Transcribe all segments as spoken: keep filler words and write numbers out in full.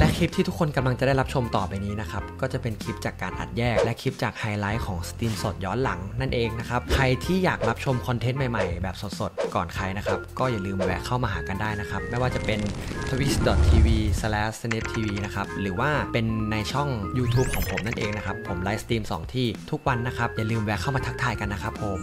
และคลิปที่ทุกคนกำลังจะได้รับชมต่อไปนี้นะครับก็จะเป็นคลิปจากการอัดแยกและคลิปจากไฮไลท์ของสตรีมสดย้อนหลังนั่นเองนะครับใครที่อยากรับชมคอนเทนต์ใหม่ๆแบบสดๆก่อนใครนะครับก็อย่าลืมแวะเข้ามาหากันได้นะครับไม่ว่าจะเป็น ทวิช ดอท ที วี สแลช สแนป ที วี นะครับหรือว่าเป็นในช่อง YouTube ของผมนั่นเองนะครับผมไลฟ์สตรีมสองที่ทุกวันนะครับอย่าลืมแวะเข้ามาทักทายกันนะครับผม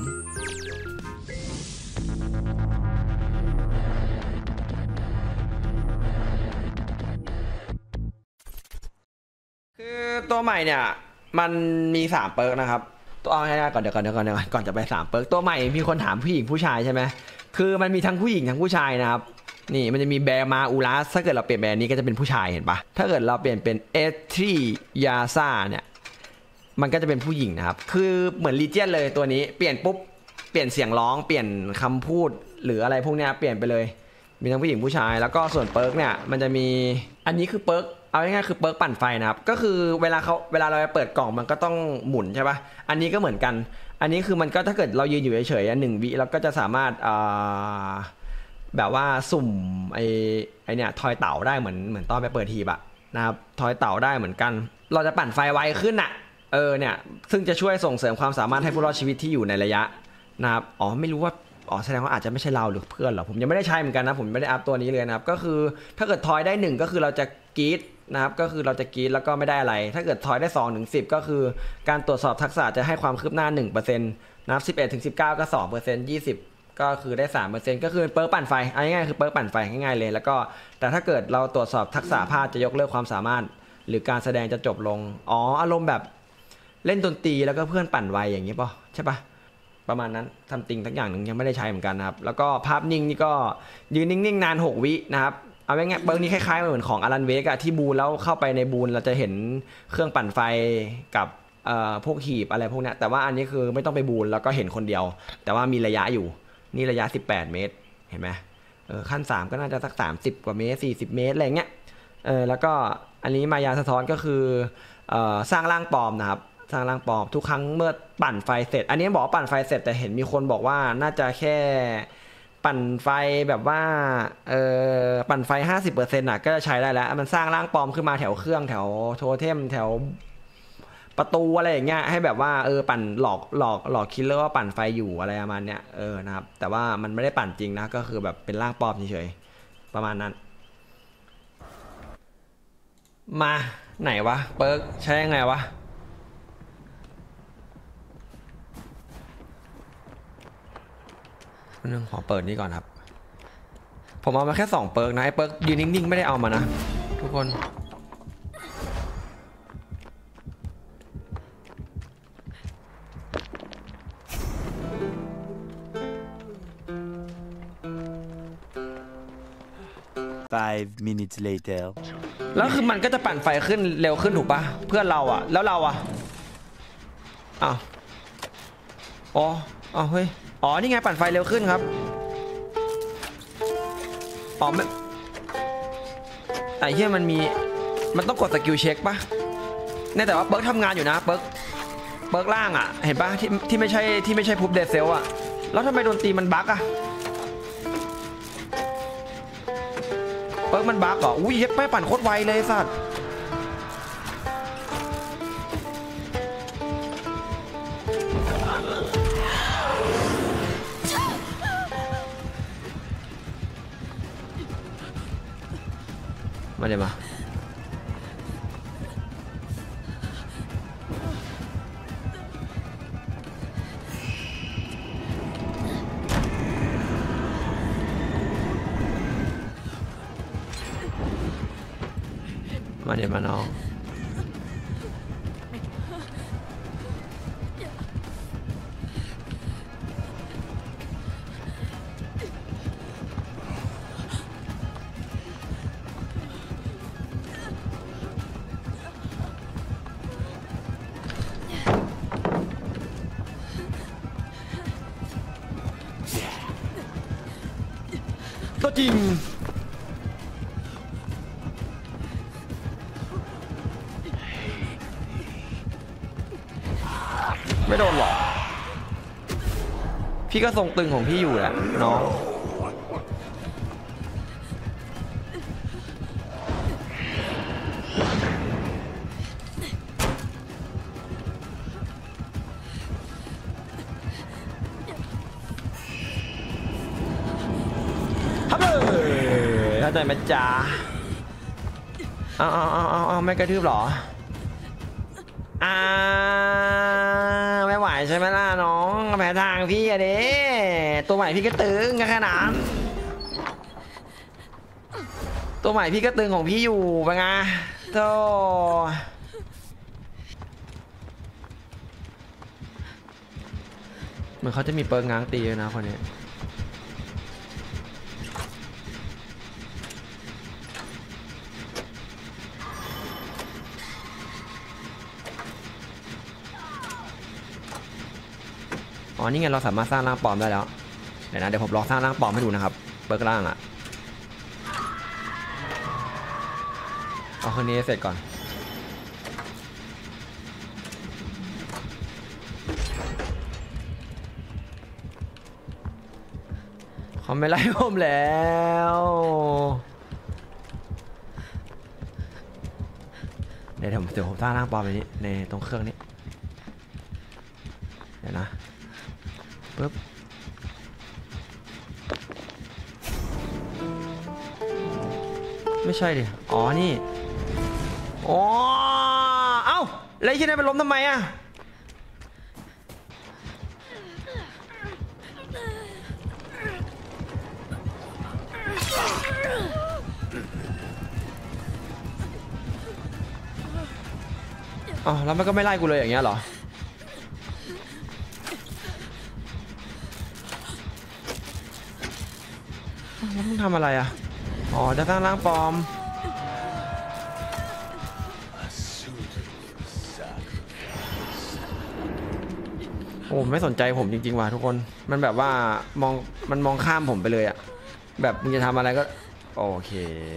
คือตัวใหม่เนี่ยมันมีสามเปิร์กนะครับตัวเอาง่ายๆก่อนเดี๋ยวก่อนเดี๋ยวก่อนเดี๋ยวก่อนจะไปสามเปิร์กตัวใหม่มีคนถามผู้หญิงผู้ชายใช่ไหมคือมันมีทั้งผู้หญิงทั้งผู้ชายนะครับนี่มันจะมีแบร์มาอูรัสถ้าเกิดเราเปลี่ยนแบร์นี้ก็จะเป็นผู้ชายเห็นปะถ้าเกิดเราเปลี่ยนเป็นเอทรียาซ่าเนี่ยมันก็จะเป็นผู้หญิงนะครับคือเหมือนลีเจียนเลยตัวนี้เปลี่ยนปุ๊บเปลี่ยนเสียงร้องเปลี่ยนคำพูดหรืออะไรพวกนี้เปลี่ยนไปเลยมีทั้งผู้หญิงผู้ชายแล้วก็ส่วนเปิร์กเนี่ยมันจะมีอันนี้คือเปิร์กเอาง่ายๆคือเปิร์กปั่นไฟนะครับก็คือเวลาเขาเวลาเราไปเปิดกล่องมันก็ต้องหมุนใช่ปะอันนี้ก็เหมือนกันอันนี้คือมันก็ถ้าเกิดเรายืนอยู่เฉยๆหนึ่งวิเราก็จะสามารถแบบว่าสุ่มไอไอเนี่ยทอยเต่าได้เหมือนเหมือนตอนไปเปิดทีบอะนะครับทอยเต่าได้เหมือนกันเราจะปั่นไฟไวขึ้นอะเออเนี่ยซึ่งจะช่วยส่งเสริมความสามารถให้ผู้รอดชีวิตที่อยู่ในระยะนะครับอ๋อไม่รู้ว่าอ๋อแสดงว่าอาจจะไม่ใช่เราหรือเพื่อนหรอผมยังไม่ได้ใช้เหมือนกันนะผมไม่ได้อัพตัวนี้เลยนะครับก็คือถ้าเกิดทอยได้หนึ่งก็คือเราจะกรี๊ดนะครับก็คือเราจะกรี๊ดแล้วก็ไม่ได้อะไรถ้าเกิดทอยได้สองถึงสิบก็คือการตรวจสอบทักษะจะให้ความคืบหน้า หนึ่งเปอร์เซ็นต์ นะครับสิบเอ็ดถึงสิบเก้าก็ สองเปอร์เซ็นต์ ยี่สิบก็คือได้ สามเปอร์เซ็นต์ ก็คือเปิร์กปั่นไฟเอาง่ายๆคือเปิร์กปั่นไฟง่ายๆเลยแล้วก็แต่ถ้าเกิดเราตรวจสอบทักษะพลาดจะยกเลิกความสามารถหรือการแสดงจะจบลงอ๋ออารมณ์แบบเล่นดนตรีแล้วก็เพื่อนปั่นไวอย่างนี้ป่ะใช่ป่ะประมาณนั้นทำติงทั้งอย่างหนึ่งยังไม่ได้ใช้เหมือนกันนะครับแล้วก็ภาพนิ่งนี่ก็ยืนนิ่งๆนานหกวินะครับเอาไว้ไงเบิร์กนี้คล้ายๆเหมือนของอลันเวกอะที่บูนแล้วเข้าไปในบูนเราจะเห็นเครื่องปั่นไฟกับเอ่อพวกหีบอะไรพวกนี้แต่ว่าอันนี้คือไม่ต้องไปบูนแล้วก็เห็นคนเดียวแต่ว่ามีระยะอยู่นี่ระยะสิบแปดเมตรเห็นไหมเออขั้นสามก็น่าจะสักสามสิบกว่าเมตรสี่สิบเมตรอะไรเงี้ยเออแล้วก็อันนี้มายาสะท้อนก็คือเอ่อสร้างร่างปลอมนะครับสร้างร่างปลอมทุกครั้งเมื่อปั่นไฟเสร็จอันนี้บอกว่าปั่นไฟเสร็จแต่เห็นมีคนบอกว่าน่าจะแค่ปั่นไฟแบบว่าเออปั่นไฟ ห้าสิบเปอร์เซ็นต์ น่ะก็จะใช้ได้แล้วมันสร้างร่างปลอมขึ้นมาแถวเครื่องแถวโทเทมแถวประตูอะไรอย่างเงี้ยให้แบบว่าเออปั่นหลอกหลอกหลอกคิลเลอร์ว่าปั่นไฟอยู่อะไรประมาณเนี้ยเออนะครับแต่ว่ามันไม่ได้ปั่นจริงนะก็คือแบบเป็นร่างปลอมเฉยๆประมาณนั้นมาไหนวะเปิร์กใช้ยังไงวะนึงขอเปิดนี่ก่อนครับผมเอามาแค่สองเปิร์กนะไอ้เปิร์กยืนนิ่งๆไม่ได้เอามานะทุกคน five minutes later แล้วคือมันก็จะปั่นไฟขึ้นเร็วขึ้นถูกปะเพื่อนเราอะแล้วเราอะอ้าวอ๋ออ๋อเฮ้ยอ๋อนี่ไงปั่นไฟเร็วขึ้นครับอ๋อไม่ไอ้เหี้ยมันมีมันต้องกดสกิลเช็คปะแน่แต่ว่าเบิร์กทำงานอยู่นะเบิร์กเบิร์กล่างอะเห็นปะที่ที่ไม่ใช่ที่ไม่ใช่พูบเดซเซลอะแล้วทำไมโดนตีมันบั๊กอะเบิร์กมันบั๊กเหรออุ้ยเย็บไม่ปั่นโคตรไวเลยสัตว์มาเดี๋ยวมามาเดี๋ยวมาน้องตัวจริงไม่โดนหรอกพี่ก็ทรงตึงของพี่อยู่แหละน้องฟแล้วใจมันจ๋าเอาเอาเอาเอาเอาไม่กระทืบหรออ่าไม่ไหวใช่ไหมล่ะน้องแพ้ทางพี่อะเด้ตัวใหม่พี่ก็ตึงแค่นั้นตัวใหม่พี่ก็ตึงของพี่อยู่ไปไงโธ่เหมือนเขาจะมีเปิงง้างตีนะคนนี้อ๋อนี่ไงเราสามารถสร้างร่างปลอมได้แล้วเดี๋ยวนะเดี๋ยวผมลองสร้างร่างปลอมให้ดูนะครับเปิร์กร่างอะเอาคนนี้เสร็จก่อนเขาไม่ไล่ผมแล้วเดี๋ยวผมเดี๋ยวผมสร้างร่างปลอมในนี้ในตรงเครื่องนี้เดี๋ยวนะปึ๊บไม่ใช่ดิอ๋อนี่อ๋อเอ้าแล้วที่ไหนไปล้มทำไมอะอ๋อแล้วมันก็ไม่ไล่กูเลยอย่างเงี้ยเหรอแล้วมึงทำอะไรอ่ะอ๋อจะสร้างร่างปลอมโอ้ไม่สนใจผมจริงๆว่ะทุกคนมันแบบว่ามองมันมองข้ามผมไปเลยอ่ะแบบมึงจะทำอะไรก็โอเค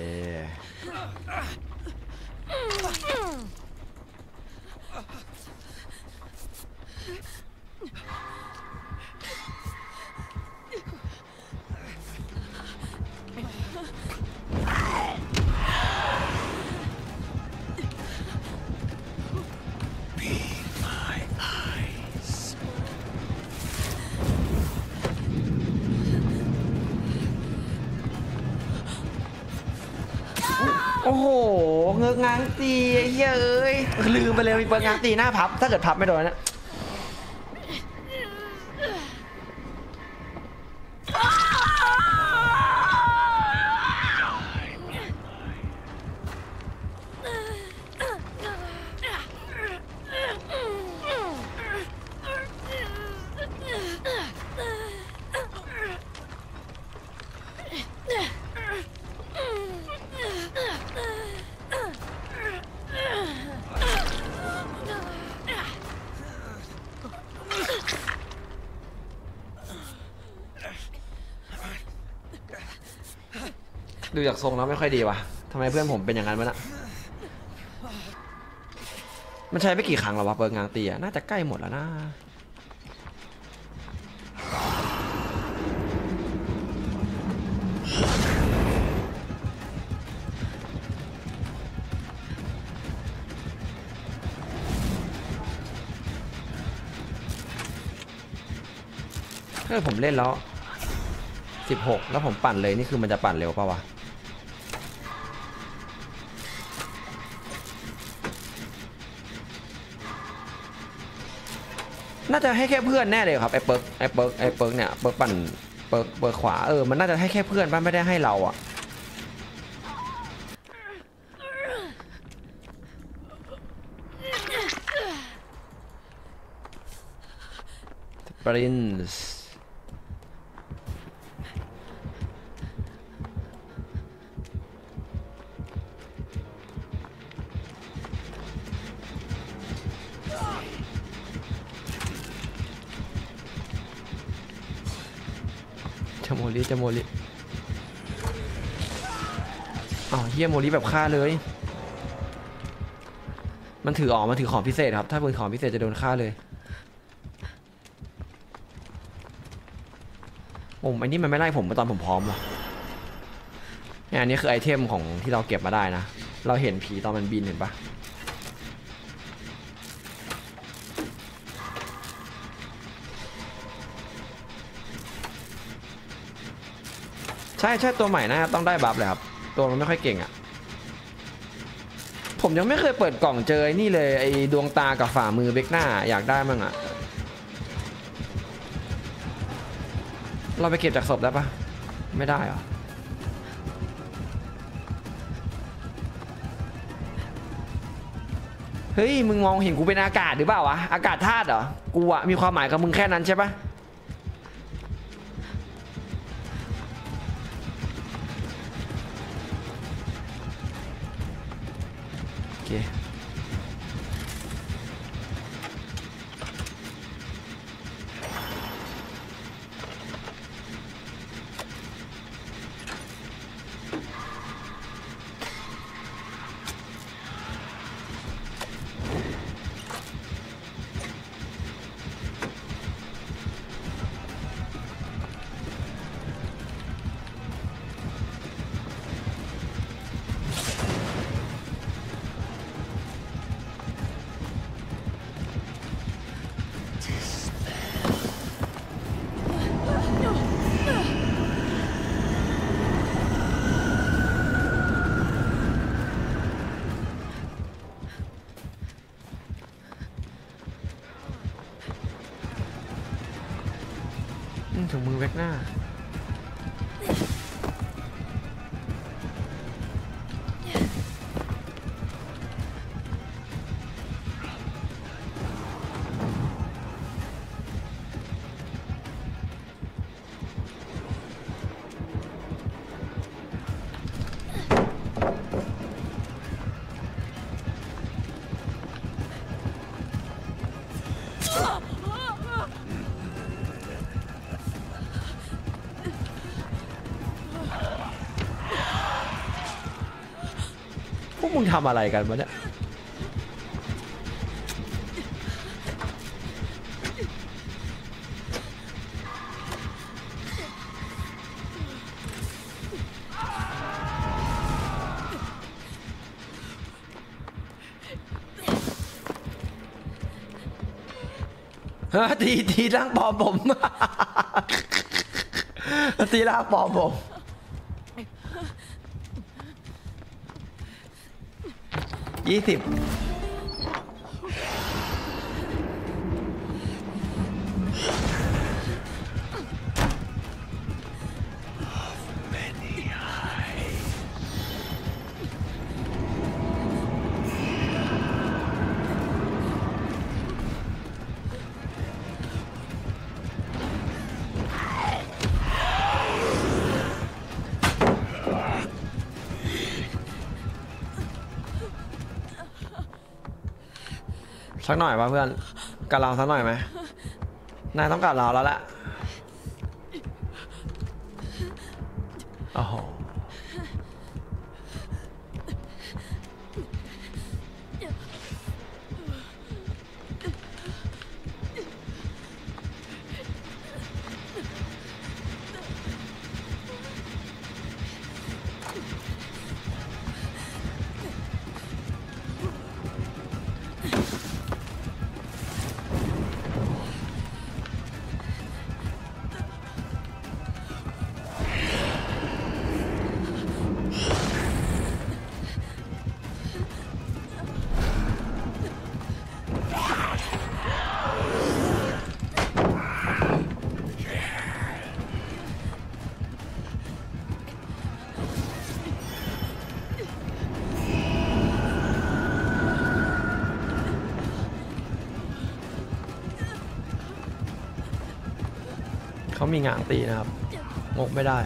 โอ้โหเงือกง้างตีไอ้เหี้ยเอ้ยลืมไปเลยมีเปิดง้างตีหน้าพับถ้าเกิดพับไม่โดนนะดูจากทรงแล้วไม่ค่อยดีว่ะทำไมเพื่อนผมเป็นอย่างนั้นวะน่ะมันใช้ไปกี่ครั้งแล้ววะเปิดงานตีอ่ะน่าจะใกล้หมดแล้วนะถ้าผมเล่นแล้วสิบหกแล้วผมปั่นเลยนี่คือมันจะปั่นเร็วป่าววะน่าจะให้แค่เพื่อนแน่เลยครับไอ้เปิร์กไอ้เปิร์กไอ้เปิร์กเนี่ยเปิร์กปั่นเปิร์กเปิร์กขวาเออมันน่าจะให้แค่เพื่อนป่ะไม่ได้ให้เราอ่ะปรินซ์จะโมลิจะโมลิอ๋อเฮียโมลิแบบฆ่าเลยมันถือออกมันถือของพิเศษครับถ้าเป็นของพิเศษจะโดนฆ่าเลยโอ้อันนี้มันไม่ไล่ผมตอนผมพร้อมว่ะเนี่ยอันนี้คือไอเทมของที่เราเก็บมาได้นะเราเห็นผีตอนมันบินเห็นปะใช่ใช่ตัวใหม่นะต้องได้บัฟเลยครับตัวมันไม่ค่อยเก่งอ่ะผมยังไม่เคยเปิดกล่องเจอไอ้นี่เลยไอ้ดวงตากับฝ่ามือเบกหน้าอยากได้มั่งอ่ะเราไปเก็บจากศพได้ปะไม่ได้หรอเฮ้ยมึงมองเห็นกูเป็นอากาศหรือเปล่าวะอากาศธาตุเหรอกูอะมีความหมายกับมึงแค่นั้นใช่ปะโอเคถุงมือเวกหน้าพวกมึงทำอะไรกันวะเนี่ยฮะตีตีร่างปลอมผมตีร่างปลอมผมยี่สิบสักหน่อยวะเพื่อนกับเราสักหน่อยไหมนายต้องกับเราแล้วแหละโอ้โหเขามีงานตีนะครับงกไม่ได้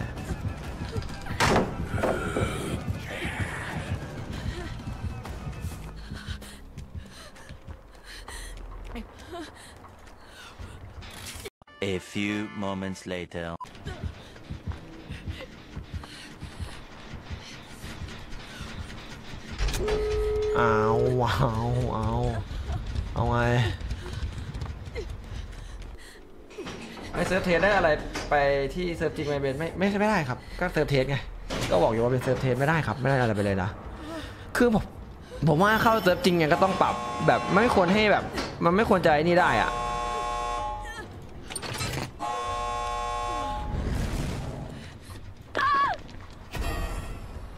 A few moments later. เอาเอาเอาเอาไงไอเซิร์ฟเทสได้อะไรไปที่เซิร์ฟจริงไหมเบนไม่ไม่ไม่ได้ครับก็เซิร์ฟเทสไงก็บอกอยู่ว่าเป็นเซิร์ฟเทสไม่ได้ครับไม่ได้อะไรไปเลยนะคือผมผมว่าเข้าเซิร์ฟจริงเนี่ยก็ต้องปรับแบบไม่ควรให้แบบมันไม่ควรจะไอ้นี่ได้อ่ะ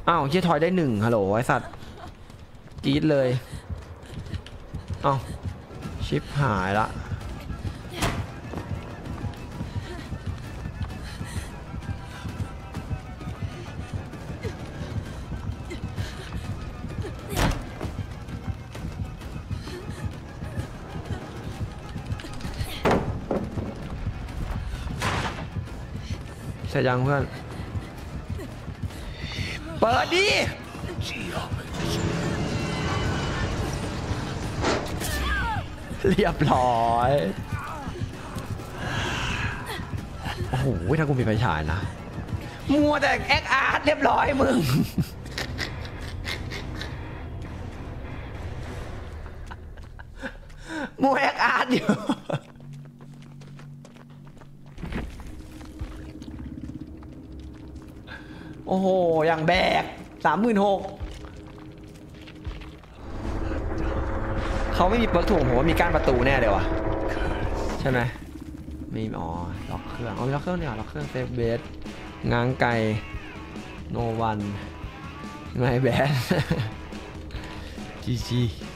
อ้าวเฮียทอยได้หนึ่งฮัลโหลไอ้สัตว์กรี๊ดเลยอ้าวชิปหายละเสร็จยังเพื่อนเปิดดิเรียบร้อยโอ้โหถ้ากูมีไฟฉายนะมัวแต่แอคอาร์ตเรียบร้อยมึงมัวแอคอาร์ตอยู่โอ้โหอย่างแบกสามหมื่นหกเขาไม่มีเปิร์กถ่วงผมว่ามีก้านประตูแน่เลยวะใช่ไหมมีอ๋อล็อกเครื่องอ๋อมีล็อกเครื่องเนี่ยล็อกเครื่องเซฟเบสง้างไก่โนวันไม่แบสจีจี